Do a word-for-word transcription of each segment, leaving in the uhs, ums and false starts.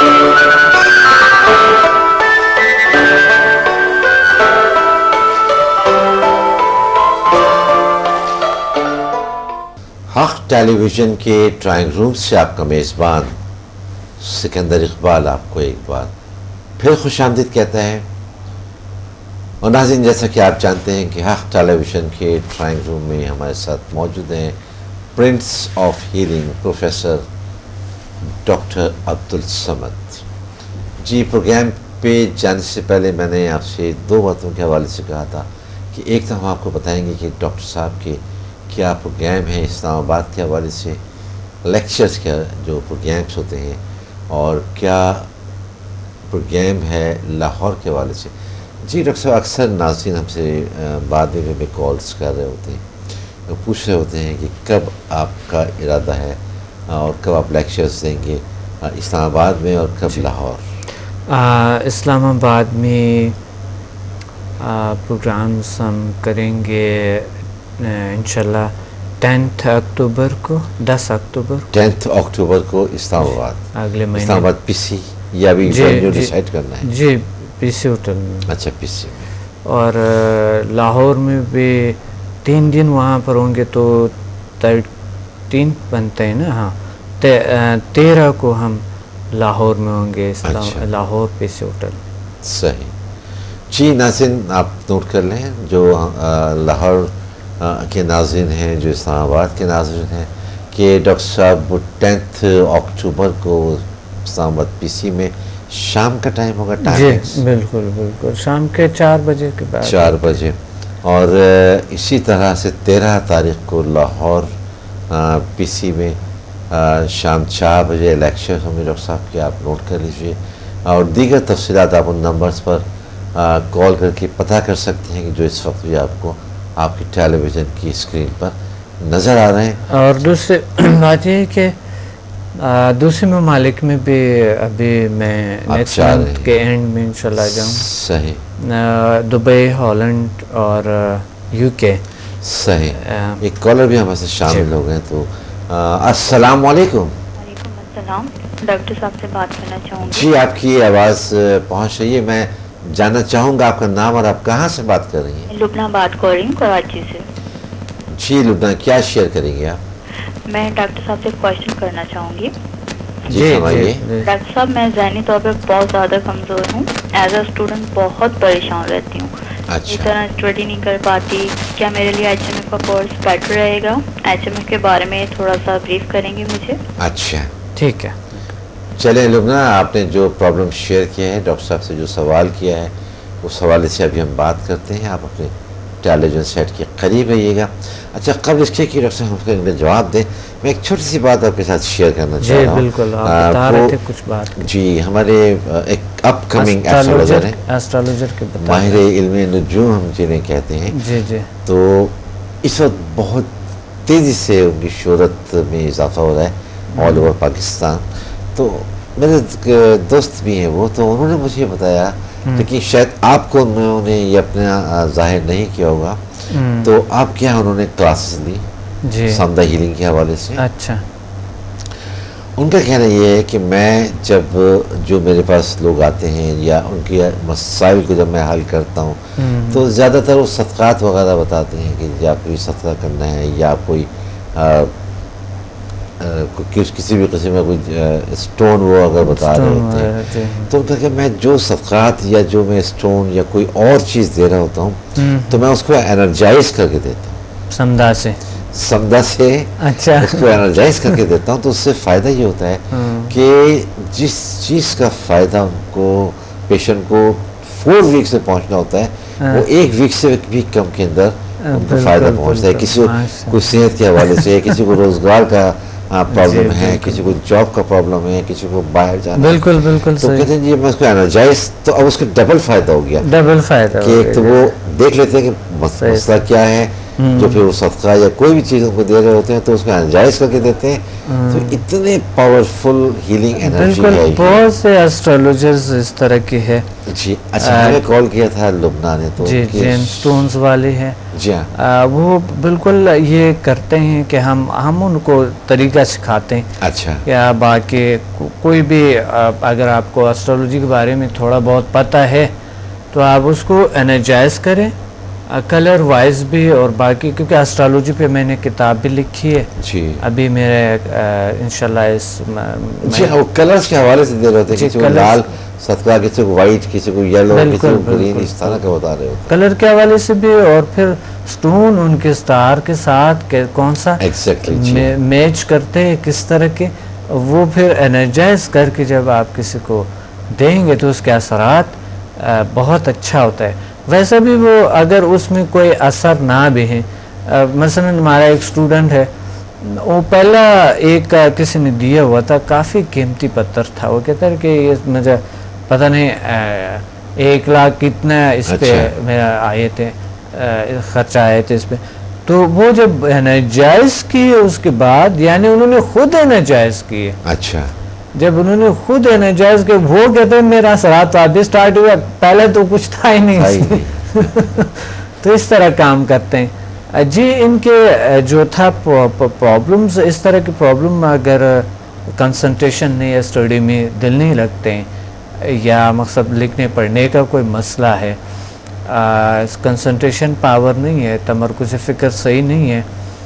हक़ टेलीविज़न के drawing room से आपका मेज़बान सिकंदर इकबाल आपको एक बार फिर खुशामदीद कहता है। और नाज़रीन, जैसा कि आप जानते हैं कि हक़ टेलीविज़न के ड्राइंग रूम में हमारे साथ मौजूद हैं prince of healing professor doctor Abdul Samad ji. Programme पे जाने से पहले मैंने आपसे दो बातों के हवाले से कहा था कि एक तो हम आपको बताएंगे कि डॉक्टर साहब के क्या प्रोग्राम है इस्लामाबाद के हवाले से, लेक्चर्स का जो प्रोग्राम्स होते हैं, और क्या प्रोग्राम है लाहौर के हवाले से। जी डॉक्टर साहब, अक्सर नाज़रीन हमसे बाद में भी कॉल्स कर रहे होते हैं, तो पूछ रहे होते हैं कि कब आपका इरादा है और कब आप लेक्चर्स देंगे इस्लामाबाद में और कब लाहौर। इस्लामाबाद में प्रोग्राम्स हम करेंगे इंशाल्लाह टेंथ अक्टूबर को, दस अक्टूबर टेंथ अक्टूबर को इस्लामाबाद, अगले महीने इस्लामाबाद पीसी या भी जो डिसाइड करना है। जी पीसी होटल में। अच्छा, पीसी में। और लाहौर में भी तीन दिन वहाँ पर होंगे, तो थर्टीन बनते हैं ना। हाँ, ते, तेरह को हम लाहौर में होंगे, अच्छा। Lahore PC hotel. सही जी नाज़रीन, आप नोट कर लें, जो लाहौर के नाज़रीन हैं, जो इस्लामाबाद के नाज़रीन हैं, कि डॉक्टर साहब टेंथ अक्टूबर को इस्लामाबाद पीसी में शाम का टाइम होगा। जी बिल्कुल बिल्कुल, शाम के चार बजे के बाद चार बजे और इसी तरह से तेरह तारीख को लाहौर पीसी में आ, शाम चार बजे लेक्चर होंगे डॉक्टर साहब के, आप नोट कर लीजिए। और दीगर तफसीलात आप उन नंबर्स पर कॉल करके पता कर सकते हैं कि जो इस वक्त भी आपको आपकी टेलीविज़न की स्क्रीन पर नज़र आ रहे हैं। और दूसरी बात ये है कि दूसरे ममालिक में भी अभी मैं नेक्स्ट मंथ के एंड में इंशाल्लाह जाऊँ। सही। दुबई, हॉलैंड और यूके। सही। एक कॉलर भी हमारे साथ शामिल हो गए, तो अस्सलाम वालेकुम। वालेकुम अस्सलाम, डॉक्टर साहब से बात करना चाहूँगी। जी, आपकी आवाज़ पहुँच रही है। मैं जानना चाहूँगा आपका नाम और आप कहाँ से बात कर रही हैं। लुबना बात कर रही हूँ, कराची से। जी लुबना, क्या शेयर करेंगे आप। मैं डॉक्टर साहब से क्वेश्चन करना चाहूँगी। जी समझिए। डॉक्टर साहब, मैं ज़हनी तौर पर बहुत ज़्यादा कमज़ोर हूँ। एज अ स्टूडेंट बहुत परेशान रहती हूँ। अच्छा। इस तरह स्टडी नहीं कर पाती। क्या मेरे लिए एच एम एफ का कोर्स बेटर रहेगा? एच एम एफ के बारे में थोड़ा सा ब्रीफ करेंगे मुझे। अच्छा ठीक है। चलें लुबना, आपने जो प्रॉब्लम शेयर किया है, डॉक्टर साहब से जो सवाल किया है, उस हवाले से अभी हम बात करते हैं। आप अपने टेलीविजन सेट के करीब रहिएगा। अच्छा, कब इसके कि डॉक्टर साहब हमको जवाब दें, मैं एक छोटी सी बात आपके साथ शेयर करना चाह रहा हूँ। बिल्कुल, आप बता रहे थे कुछ बात। जी, हमारे एक अपकमिंग एस्ट्रोलॉजर हैं, एस्ट्रोलॉजर के माहिर इल्मे नुजूम हम जिन्हें कहते हैं। जी जी। तो इस वक्त बहुत तेज़ी से उनकी शोहरत में इजाफा हो रहा है ऑल ओवर पाकिस्तान। तो मेरे दोस्त भी हैं वो, तो उन्होंने मुझे बताया, लेकिन शायद आपको उन्होंने ये अपना जाहिर नहीं किया होगा, तो आप क्या उन्होंने क्लासेस ली समदा हीलिंग के हवाले से। अच्छा। उनका कहना ये है कि मैं जब जो मेरे पास लोग आते हैं या उनके मसाइल को जब मैं हल करता हूँ, तो ज़्यादातर वो सदक़ात वगैरह बताते हैं कि या कोई सदका करना है या कोई आ, कि किसी भी किस्म का कोई स्टोन वो अगर बता रहे होते हैं, तो उनका कि मैं जो सदक़ात या जो मैं स्टोन या कोई और चीज़ दे रहा होता हूँ, तो मैं उसको एनर्जाइज करके देता हूँ समदा से समदा से अच्छा उसको एनर्जाइज करके देता हूँ। तो उससे फ़ायदा ये होता है कि जिस चीज़ का फ़ायदा उनको पेशेंट को फोर वीक से पहुँचना होता है, वो एक वीक से भी कम के अंदर उनको फ़ायदा पहुँचता है। किसी को कुछ सेहत के हवाले से, किसी को रोज़गार का प्रॉब्लम है, किसी को जॉब का प्रॉब्लम है, किसी को बाहर जाना। बिल्कुल बिल्कुल तो कहते हैं जी मैं उसको एनर्जाइज, तो अब उसको डबल फायदा हो गया। डबल फायदा कि एक तो वो देख लेते हैं कि मस, सही। मसला क्या है, जो फिर वो सदका या कोई भी चीज़ उनको दे रहे होते हैं तो उसको एनर्जाइज करके देते हैं। तो इतने पावरफुल हीलिंग एनर्जी बिल्कुल, है ये। बहुत से एस्ट्रोलॉजर्स इस तरह के है। जी अच्छा, हमें कॉल किया था लुबना ने, तो जी, उनके- जेन स्टोन्स वाले हैं। जी हाँ, आ, वो बिल्कुल ये करते हैं कि हम हम उनको तरीका सिखाते हैं। अच्छा या बाकी को, कोई भी आ, अगर आपको एस्ट्रोलॉजी के बारे में थोड़ा बहुत पता है तो आप उसको एनर्जाइज करें, कलर वाइज भी और बाकी, क्योंकि एस्ट्रोलॉजी पे मैंने किताब भी लिखी है जी अभी मेरे आ, इंशाल्लाह इस म- जी हाँ, वो कलर्स के हवाले से दे रहे होते हैं, जी, किसी को colours- लाल सदका, किसी को वाइट, किसी को येलो, किसी बिल्कुल, को ग्रीन, बिल्कुल। इस तरह के बता रहे होते कलर के हवाले से भी, और फिर स्टोन उनके स्टार के साथ के कौन सा हैं। एग्जैक्टली जी, मे, मैच करते हैं किस तरह के, वो फिर एनर्जाइज करके जब आप किसी को देंगे तो उसके असरात आ, बहुत अच्छा होता है। वैसे भी वो अगर उसमें कोई असर ना भी है, आ, मसलन हमारा एक स्टूडेंट है, वो पहला एक आ, किसी ने दिया हुआ था, काफ़ी कीमती पत्थर था। वो कहता है कि ये मुझे पता नहीं आ, एक लाख कितना इस पे अच्छा। मेरा आए थे, आ, खर्चा आए थे इस पे। तो वो जब एनर्जाइज किए उसके बाद, यानी उन्होंने खुद एनर्जाइज किए, अच्छा जब उन्होंने खुद एनर्जाइज किए, वो कहते हैं मेरा असरात तो अभी स्टार्ट हुआ, पहले तो कुछ था ही नहीं था ही इसमें। तो इस तरह काम करते हैं जी। इनके जो था प्रॉब्लम्स, इस तरह की प्रॉब्लम, अगर कंसंट्रेशन नहीं है, स्टडी में दिल नहीं लगते हैं, या मकसद लिखने पढ़ने का कोई मसला है, कंसंट्रेशन पावर नहीं है, तमरकुज़ फ़िक्र सही नहीं है,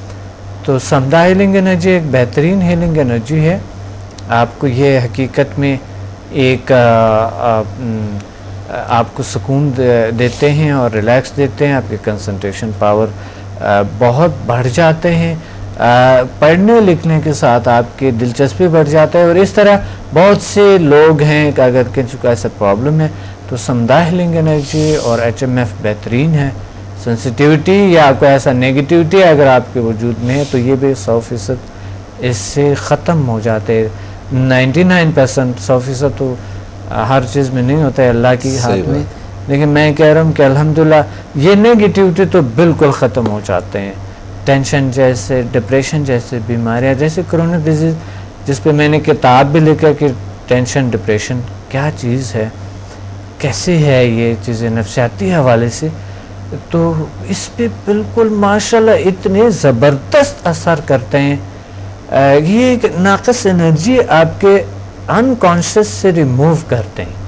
तो समदा हीलिंग एनर्जी एक बेहतरीन हीलिंग एनर्जी है। आपको ये हकीकत में एक आ, आ, न, आपको सुकून दे, देते हैं और रिलैक्स देते हैं, आपके कंसंट्रेशन पावर आ, बहुत बढ़ जाते हैं, आ, पढ़ने लिखने के साथ आपकी दिलचस्पी बढ़ जाता है। और इस तरह बहुत से लोग हैं कि अगर किसी को ऐसा प्रॉब्लम है तो समदा हीलिंग एनर्जी और एच एम एफ बेहतरीन है। सेंसिटिविटी या कोई ऐसा नेगेटिविटी अगर आपके वजूद में है तो ये भी सौ फीसद इससे ख़त्म हो जाते हैं। नाइन्टी नाइन परसेंट, सौ फीसद तो हर चीज़ में नहीं होता है, अल्लाह की हाथ में। लेकिन मैं कह रहा हूँ कि अल्हम्दुलिल्लाह ये नेगेटिविटी तो बिल्कुल ख़त्म हो जाते हैं। टेंशन जैसे, डिप्रेशन जैसे बीमारियाँ, जैसे क्रोनिक डिजीज़, जिस पे मैंने किताब भी लिखा कि टेंशन डिप्रेशन क्या चीज़ है, कैसे है ये चीज़ें नफ्सियाती हवाले से, तो इस पे बिल्कुल माशाल्लाह इतने ज़बरदस्त असर करते हैं। ये एक नाक़िस एनर्जी आपके अनकॉन्शियस से रिमूव करते हैं।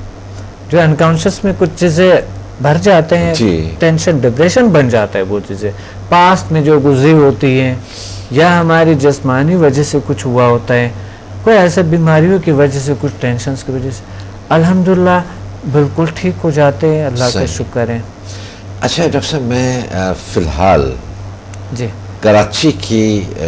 जो अनकॉन्शियस में कुछ चीज़ें भर जाते हैं, टेंशन डिप्रेशन बन जाता है, वो चीज़ें पास्ट में जो गुजरी होती हैं, या हमारी जिस्मानी वजह से कुछ हुआ होता है, कोई ऐसे बीमारियों की वजह से, कुछ टेंशन की वजह से, अल्हम्दुलिल्लाह बिल्कुल ठीक हो जाते हैं। अल्लाह का शुक्र है। अच्छा डॉक्टर साहब, मैं फ़िलहाल जी कराची की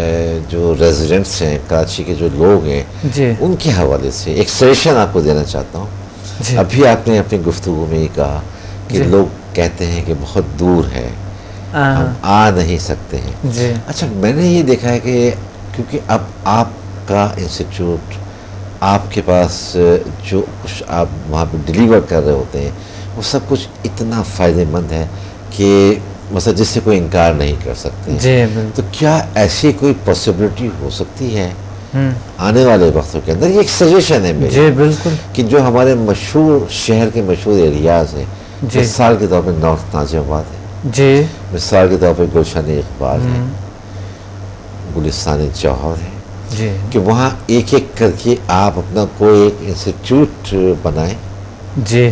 जो रेजिडेंट्स हैं, कराची के जो लोग हैं जी, उनके हवाले से एक सजेशन आपको देना चाहता हूँ। अभी आपने अपनी गुफ्तगू में ही कहा कि लोग कहते हैं कि बहुत दूर है, हम आ नहीं सकते हैं जी। अच्छा, मैंने ये देखा है कि क्योंकि अब आपका इंस्टीट्यूट, आपके पास जो कुछ आप वहाँ पे डिलीवर कर रहे होते हैं, वो सब कुछ इतना फ़ायदेमंद है कि मतलब जिससे कोई इनकार नहीं कर सकते जी। तो क्या ऐसी कोई पॉसिबिलिटी हो सकती है आने वाले वक्तों के अंदर? ये एक सजेशन है मेरी, जी बिल्कुल, कि जो हमारे मशहूर शहर के मशहूर एरियाज़ हैं, मिसाल के तौर पर नॉर्थ नाजियाबाद है जी, मिसाल के तौर पर गुलशन इकबाल है, गुलिस्तान जौहर है जी, कि वहाँ एक एक करके आप अपना कोई एक इंस्टीट्यूट बनाएं जी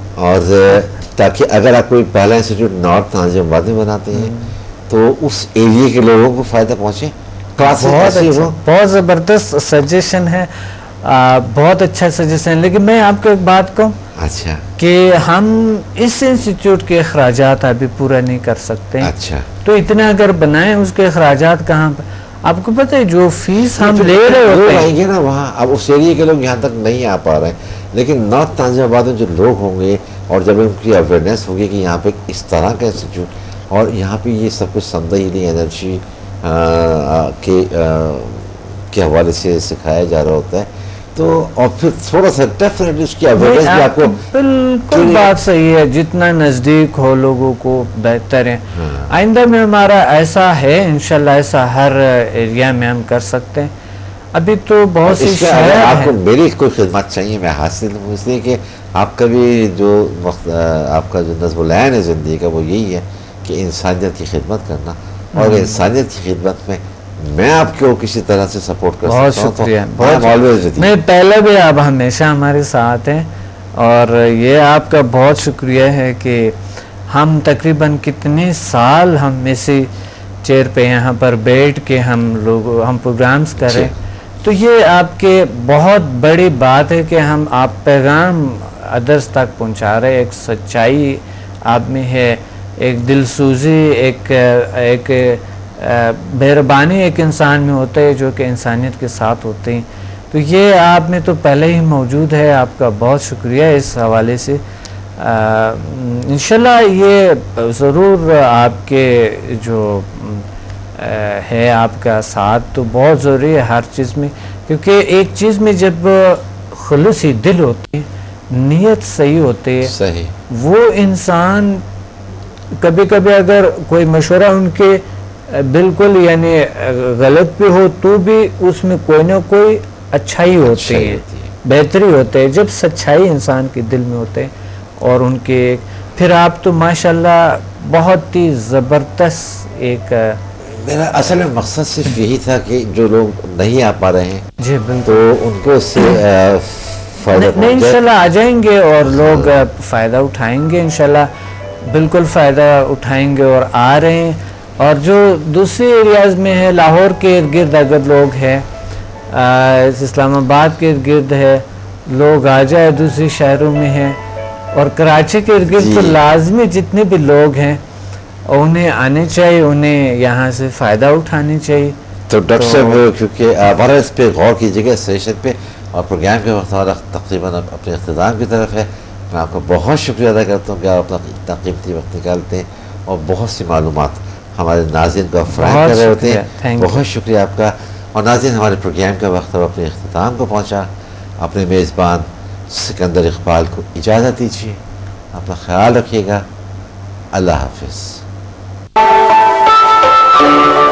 और ताकि अगर आप कोई पहला इंस्टीट्यूट नॉर्थ नाजियाबाद में बनाते हैं तो उस एरिया के लोगों को फ़ायदा पहुँचे। बहुत अच्छा, बहुत ज़बरदस्त सजेशन है, आ, बहुत अच्छा सजेशन है। लेकिन मैं आपको एक बात कहूँ, अच्छा, कि हम इस इंस्टीट्यूट के अखराजात अभी पूरा नहीं कर सकते। अच्छा, तो इतना अगर बनाएं, उसके अखराजात कहाँ पर? आपको पता है जो फीस हम ले रहे होते हैं ना वहाँ, अब उस एरिया के लोग यहाँ तक नहीं आ पा रहे हैं, लेकिन नॉर्थ नाजियाबाद में जो लोग होंगे और जब उनकी अवेयरनेस होगी कि यहाँ पे इस तरह का इंस्टीट्यूट और यहाँ पे ये सब कुछ समदा हीलिंग एनर्जी के आ, के हवाले से सिखाया जा रहा होता है, तो और फिर थोड़ा सा डेफिनेटली उसकी अवेयरनेस भी आपको बिल्कुल बात सही है, जितना नज़दीक हो लोगों को बेहतर है। हाँ। आइंदा में हमारा ऐसा है, इंशाल्लाह ऐसा हर एरिया में हम कर सकते हैं। अभी तो बहुत सी शहर आपको मेरी कोई खिदमत चाहिए मैं हासिल हूँ, इसलिए कि आपका भी जो वक्त आपका जो नज़्म-उल-ऐन है ज़िंदगी का वो यही है कि इंसानियत की खिदमत करना, और इंसानियत की खिदमत में मैं आपको किसी तरह से सपोर्ट कर बहुत सकता हूं, शुक्रिया, तो बहुत ऑलवेज मैं पहले भी आप हमेशा हमारे साथ हैं, और ये आपका बहुत शुक्रिया है कि हम तकरीबन कितने साल हम इसी चेयर पे यहाँ पर बैठ के हम लोग हम प्रोग्राम्स करें, तो ये आपके बहुत बड़ी बात है कि हम आप पैगाम अदर्स तक पहुँचा रहे। एक सच्चाई आप में है, एक दिलसूजी, एक एक मेहरबानी एक इंसान में होता है जो कि इंसानियत के साथ होते हैं। तो ये आप में तो पहले ही मौजूद है, आपका बहुत शुक्रिया इस हवाले से। इंशाल्लाह ये ज़रूर आपके जो आ, है आपका साथ तो बहुत ज़रूरी है हर चीज़ में, क्योंकि एक चीज़ में जब खुलूसी दिल होती है, नीयत सही होती है, सही वो इंसान कभी कभी अगर कोई मशवरा उनके बिल्कुल यानी गलत भी हो तो भी उसमें कोई ना कोई अच्छाई होती है, बेहतरी होते है जब सच्चाई इंसान के दिल में होते हैं। और उनके फिर आप तो माशाल्लाह बहुत ही ज़बरदस्त एक, मेरा असल में मकसद सिर्फ यही था कि जो लोग नहीं आ पा रहे हैं जी तो उनको उससे फायदा इंशाल्लाह आ जाएंगे और लोग फ़ायदा उठाएंगे, इंशाल्लाह बिल्कुल फ़ायदा उठाएंगे और आ रहे हैं। और जो दूसरे एरियाज़ में है, लाहौर के इर्द गिर्द अगर लोग हैं, इस्लामाबाद के इर्द गिर्द है, लोग आ जाए, दूसरे शहरों में हैं, और कराची के इर्द गिर्द तो लाजमी जितने भी लोग हैं उन्हें आने चाहिए, उन्हें यहाँ से फ़ायदा उठाने चाहिए। तो डॉक्टर साहब तो, क्योंकि हमारा इस पर गौर कीजिएगा सेशन पे, और प्रोग्राम के वक्त हमारा तकरीबन अपने इख्तिताम की तरफ है। मैं आपका बहुत शुक्रिया अदा करता हूँ कि आप अपना इतना कीमती वक्त निकालते हैं और बहुत सी मालूमात हमारे नाज़रीन को फराहम कर रहे होते हैं। बहुत शुक्रिया आपका। और नाज़रीन, हमारे प्रोग्राम का वक्त अब अपने इख्तिताम को पहुँचा। अपने मेज़बान सिकंदर इकबाल को इजाज़त दीजिए, अपना ख्याल रखिएगा। अल्लाह हाफिज़।